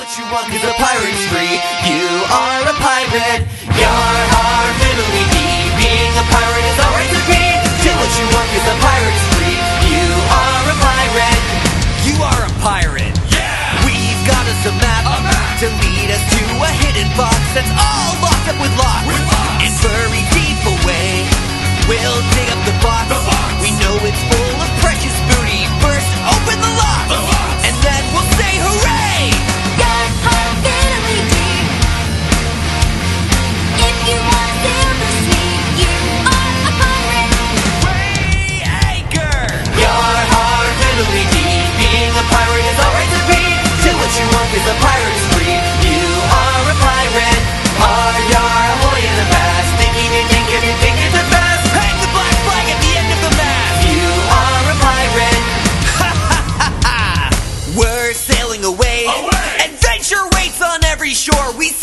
you want, cause a pirate's free. You are a pirate. Yar har fiddly dee. Being a pirate is alright to be. Do what you want, cause a pirate's free. You are a pirate. You are a pirate. Yeah! We've got us a map to lead us to a hidden box that's all locked up with locks. And very deep away, we'll dig up the box. We know it's full of precious booty. First, open the lock, and then we'll say hooray! Yar har fiddly dee. If you want to sail the sea, you are a pirate. Weigh anchor! Yar har fiddly dee. Being a pirate is alright to be. Do what you want, cause a pirate's free. You are a pirate. Ar yar ahoy in the mast. Thinking and thinking and thinking the best. Hang the black flag at the end of the mast. You are a pirate. Ha ha ha ha! We're sailing away. Adventure waits on every shore. We